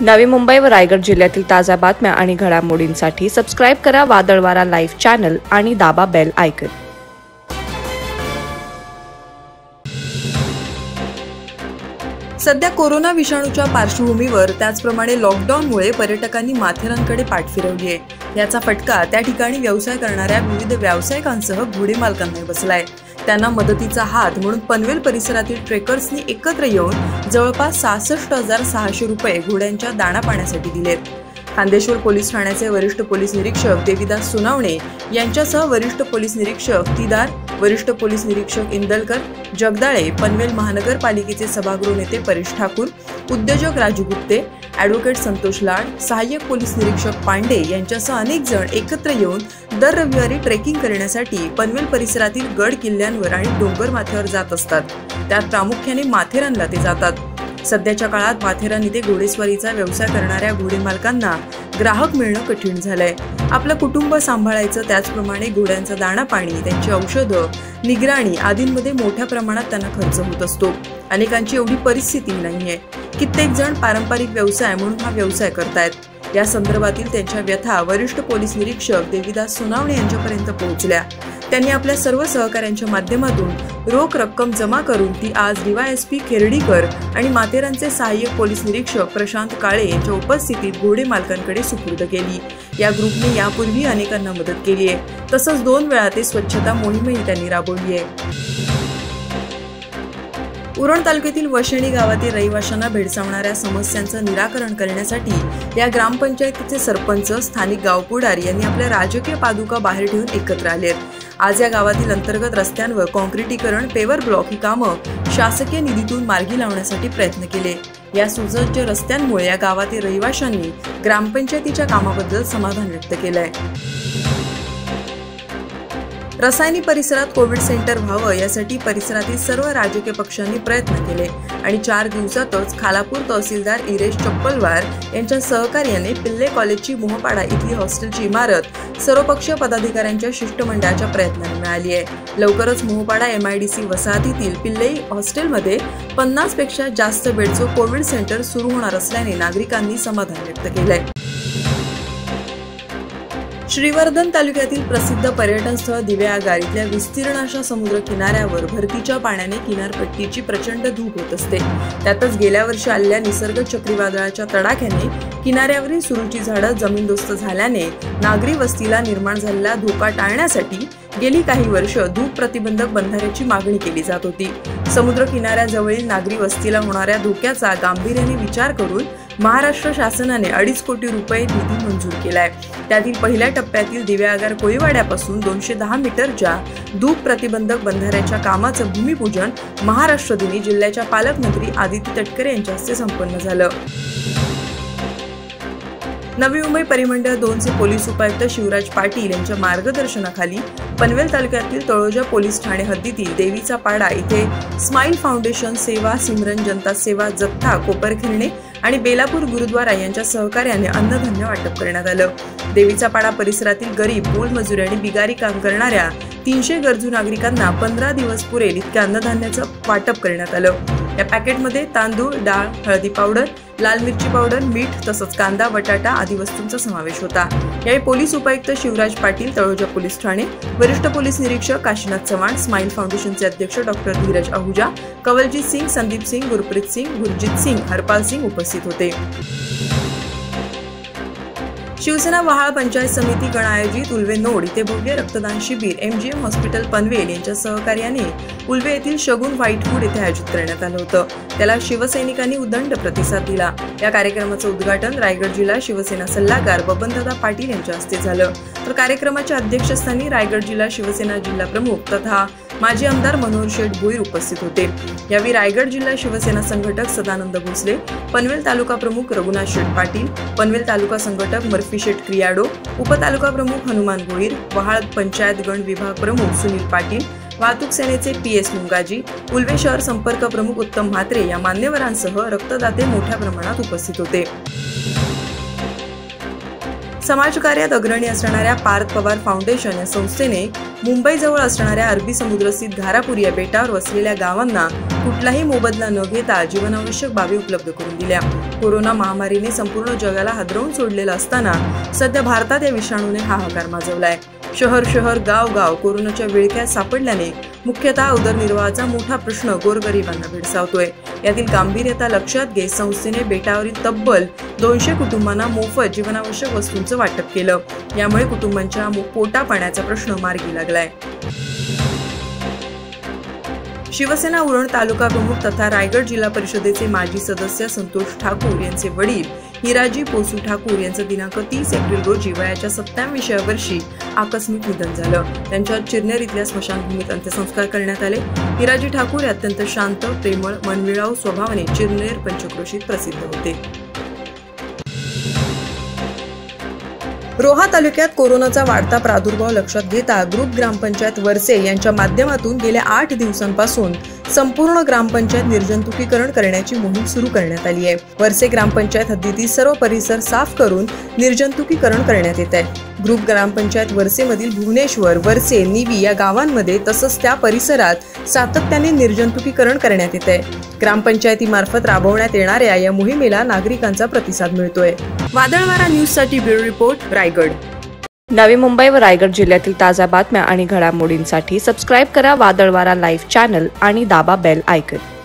नवी मुंबई व रायगड जिल्ह्यातील ताज्या बातम्या आणि घडामोडींसाठी सबस्क्राइब करा वादळवारा लाईव्ह चॅनल आणि दाबा बेल आयकॉन। सध्या कोरोना विषाणूच्या पार्श्वभूमीवर त्याचप्रमाणे लॉकडाऊनमुळे पर्यटकांनी माथेरानकडे पाठ फिरवली आहे। याचा फटका त्या ठिकाणी व्यवसाय करणाऱ्या विविध व्यावसायिकांसह घोडे मालकांना बसलाय। त्यांना मदतीचा हात म्हणून पनवेल परिसरातील ट्रेकर्सनी एकत्र येऊन जवळपास 66,600 रुपये घोड्यांच्या दाणापाण्यासाठी दिलेत। खांदेश्वर पोलीस ठाण्याचे वरिष्ठ पोलीस निरीक्षक देवीदास सोनावणे यांच्यासह वरिष्ठ पोलीस निरीक्षक तिदार, वरिष्ठ पोलीस निरीक्षक इंदलकर, जगदाळे, पनवेल महानगरपालिकेचे सभागृह नेते परेश ठाकूर, उद्योजक राजू गुप्ते, ॲडव्होकेट संतोष लाड, सहाय्यक पोलीस निरीक्षक पांडे यांच्यासह अनेक जण एकत्र येऊन दर रविवारी ट्रेकिंग करण्यासाठी पनवेल परिसरातील गड किल्ल्यांवर आणि डोंगर माथ्यावर जात असतात। त्यात प्रामुख्याने माथेरानला ते जातात। सध्याच्या काळात माथेरान इथे घोडेस्वारीचा व्यवसाय करणाऱ्या घोडे मालकांना ग्राहक मिळणं कठीण झालंय। आपलं कुटुंब सांभाळायचं, त्याचप्रमाणे घोड्यांचा दाणा पाणी, त्यांची औषधं, निगराणी आदींमध्ये मोठ्या प्रमाणात त्यांना खर्च होत असतो। अनेकांची एवढी परिस्थिती नाहीये। कित्येक जण पारंपरिक व्यवसाय म्हणून हा व्यवसाय करतायत। या संदर्भातील त्यांच्या व्यथा वरिष्ठ पोलीस निरीक्षक देवीदास सोनावणे यांच्यापर्यंत पोहोचल्या। त्यांनी आपल्या सर्व सहकाऱ्यांच्या माध्यमातून रोख रक्कम जमा करून ती आज डीवायएसपी खेर्डीकर आणि माथेरानचे सहाय्यक पोलीस निरीक्षक प्रशांत काळे यांच्या उपस्थितीत घोडे मालकांकडे सुपूर्द केली। या ग्रुपने यापूर्वी अनेकांना मदत केली आहे। तसंच 2 वेळा ते स्वच्छता मोहीमही त्यांनी राबवली आहे। उरण तालुक्यातील वशेणी गावातील रहिवाशांना भेडसावणाऱ्या समस्यांचं निराकरण करण्यासाठी या ग्रामपंचायतीचे सरपंच, स्थानिक गावपुढारी यांनी आपल्या राजकीय पादुका बाहेर ठेवून एकत्र आलेत। आज या गावातील अंतर्गत रस्त्यांवर कॉन्क्रिटीकरण, पेवर ब्लॉक ही कामं शासकीय निधीतून मार्गी लावण्यासाठी प्रयत्न केले। या सुसज्ज रस्त्यांमुळे या गावातील रहिवाशांनी ग्रामपंचायतीच्या कामाबद्दल समाधान व्यक्त केलंय। रसायनी परिसरात कोविड सेंटर व्हावं यासाठी परिसरातील सर्व राजकीय पक्षांनी प्रयत्न केले आणि 4 दिवसातच खालापूर तहसीलदार इरेश चप्पलवार यांच्या सहकार्याने पिल्ले कॉलेजची मोहपाडा इथली हॉस्टेलची इमारत सर्वपक्षीय पदाधिकाऱ्यांच्या शिष्टमंडळाच्या प्रयत्नाने मिळाली आहे। लवकरच मोहपाडा MIDC वसाहतीतील पिल्ले हॉस्टेलमध्ये 50 पेक्षा जास्त बेडचं कोविड सेंटर सुरू होणार असल्याने नागरिकांनी समाधान व्यक्त केलंय। श्रीवर्धन तालुक्यातील प्रसिद्ध पर्यटन स्थळ दिवेआगार इथल्या विस्तीर्ण अशा समुद्र किनाऱ्यावर भरतीच्या पाण्याने किनारपट्टीची प्रचंड धूप होत असते। त्यातच गेल्या वर्षी आलेल्या निसर्ग चक्रीवादळाच्या तडाख्याने किनाऱ्यावरील सुरूची झाडं जमीनदोस्त झाल्याने नागरी वस्तीला निर्माण झालेला धोका टाळण्यासाठी गेली काही वर्ष धूप प्रतिबंधक बंधाऱ्याची मागणी केली जात होती। समुद्र किनाऱ्याजवळील नागरी वस्तीला होणाऱ्या धोक्याचा गांभीर्याने विचार करून महाराष्ट्र शासनाने 2.5 कोटी रुपये निधी मंजूर केलाय। त्यातील पहिल्या टप्प्यातील दिवेआगार कोळीवाड्यापासून 210 मीटरच्या धूप प्रतिबंधक बंधाऱ्याच्या कामाचं भूमिपूजन महाराष्ट्र दिनी जिल्ह्याच्या पालकमंत्री आदिती तटकरे यांच्या हस्ते संपन्न झालं। नवी मुंबई परिमंडळ 2चे पोलीस उपायुक्त शिवराज पाटील यांच्या मार्गदर्शनाखाली पनवेल तालुक्यातील तळोजा पोलीस ठाणे हद्दीतील देवीचा पाडा इथे स्माईल फाउंडेशन, सेवा सिमरन जनता सेवा जत्था कोपरखिरणे आणि बेलापूर गुरुद्वारा यांच्या सहकार्याने अन्नधान्य वाटप करण्यात आलं। देवीचा पाडा परिसरातील गरीब, मोलमजुरी आणि बिगारी काम करणाऱ्या 300 गरजू नागरिकांना 15 दिवस पुरेल इतक्या अन्नधान्याचं वाटप करण्यात आलं। या पॅकेटमध्ये तांदूळ, डाळ, हळदी पावडर, लाल मिरची पावडर, मीठ तसंच कांदा, बटाटा आदी वस्तूंचा समावेश होता। यावेळी पोलीस उपायुक्त शिवराज पाटील, तळोजा पोलीस ठाणे, वरिष्ठ पोलीस निरीक्षक काशीनाथ चव्हाण, स्माईल फाउंडेशनचे अध्यक्ष डॉक्टर धीरज आहुजा, कवलजीत सिंग, संदीप सिंग, गुरप्रीत सिंग, गुरजीत सिंग, हरपाल सिंग उपस्थित होते। शिवसेना वहाळ पंचायत समिती गण आयोजित उल्वे नोड इथे भव्य रक्तदान शिबिर MGM हॉस्पिटल पनवेल यांच्या सहकार्याने उल्वे येथील शगुन व्हाईटवूड येथे आयोजित करण्यात आलं होतं। त्याला शिवसैनिकांनी उदंड प्रतिसाद दिला। या कार्यक्रमाचं उद्घाटन रायगड जिल्हा शिवसेना सल्लागार बबनदादा पाटील यांच्या हस्ते झालं। तर कार्यक्रमाच्या अध्यक्षस्थानी रायगड जिल्हा शिवसेना जिल्हा प्रमुख तथा माजी आमदार मनोहर शेठ भोईर उपस्थित होते। यावेळी रायगड जिल्हा शिवसेना संघटक सदानंद भोसले, पनवेल तालुका प्रमुख रघुनाथ शेठ पाटील, पनवेल तालुका संघटक मर्फी शेठ क्रियाडो, उपतालुका प्रमुख हनुमान भोईर, वहाळ पंचायत गण विभाग प्रमुख सुनील पाटील, वाहतूक सेनेचे PS मुंगाजी, उल्वे शहर संपर्क प्रमुख उत्तम म्हात्रे या मान्यवरांसह रक्तदाते मोठ्या प्रमाणात उपस्थित होते। समाजकार्यात अग्रणी असणाऱ्या पार्थ पवार फाउंडेशन या संस्थेने मुंबईजवळ असणाऱ्या अरबी समुद्रस्थित घारापुरी या बेटावर वसलेल्या गावांना कुठलाही मोबदला न घेता जीवनावश्यक बाबी उपलब्ध करून दिल्या। कोरोना महामारीने संपूर्ण जगाला हादरवून सोडलेलं असताना सध्या भारतात या विषाणूने हाहाकार माजवलाय। शहर गाव कोरोनाच्या विळख्यात सापडल्याने मुख्यतः उदरनिर्वाहाचा मोठा प्रश्न गोरगरिबांना भेडसावतोय। यातील गांभीर्यता लक्षात घेत संस्थेने बेटावरील तब्बल 200 कुटुंबांना मोफत जीवनावश्यक वस्तूंचं वाटप केलं। यामुळे कुटुंबांच्या पोटा पाण्याचा प्रश्न मार्गी लागलाय। शिवसेना उरण तालुका प्रमुख तथा रायगड जिल्हा परिषदेचे माजी सदस्य संतोष ठाकूर यांचे वडील हिराजी पोसू ठाकूर यांचं दिनांक 30 एप्रिल रोजी वयाच्या 27व्या वर्षी आकस्मिक निधन झालं। त्यांच्यावर चिरनेर इथल्या स्मशानभूमीत अंत्यसंस्कार करण्यात आले। हिराजी ठाकूर हे अत्यंत शांत, प्रेमळ, मनमिळावू स्वभावाने चिरनेर पंचक्रोशीत प्रसिद्ध होते। रोहा तालुक्यात कोरोनाचा वाढता प्रादुर्भाव लक्षात घेता ग्रुप ग्रामपंचायत वरसे यांच्या माध्यमातून गेल्या 8 दिवसांपासून संपूर्ण ग्रामपंचायत निर्जंतुकीकरण करण्याची मोहीम सुरू करण्यात आली आहे। वरसे ग्रामपंचायत हद्दीतील सर्व परिसर साफ करून निर्जंतुकीकरण करण्यात येत आहे। ग्रुप ग्रामपंचायत वरसेमधील भुवनेश्वर, वरसे, निवी या गावांमध्ये तसंच त्या परिसरात सातत्याने निर्जंतुकीकरण करण्यात येत आहे। ग्रामपंचायतीमार्फत राबवण्यात येणाऱ्या या मोहिमेला नागरिकांचा प्रतिसाद मिळतोय। वादळवारा न्यूजसाठी ब्युरो रिपोर्ट, रायगड। नवी मुंबई व रायगड जिल्ह्यातील ताज्या बातम्या आणि घडामोडींसाठी सबस्क्राईब करा वादळवारा लाईव्ह चॅनल आणि दाबा बेल आयकॉन।